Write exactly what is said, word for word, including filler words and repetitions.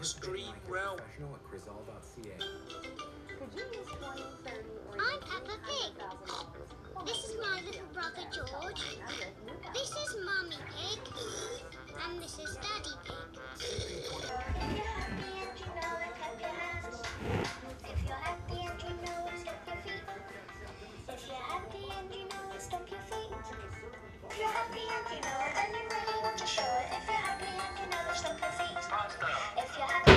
Plus Dream Realm. I'm Peppa Pig. This is my little brother George. This is Mummy Pig. And this is Daddy Pig. If you're happy and you know it, clap your hands. If you're happy and you know it, stomp your feet. If you're happy and you know it, stomp your feet. If you're happy and you know it, then you really want to show it. If you're happy and you know it, stomp your feet. If you're happy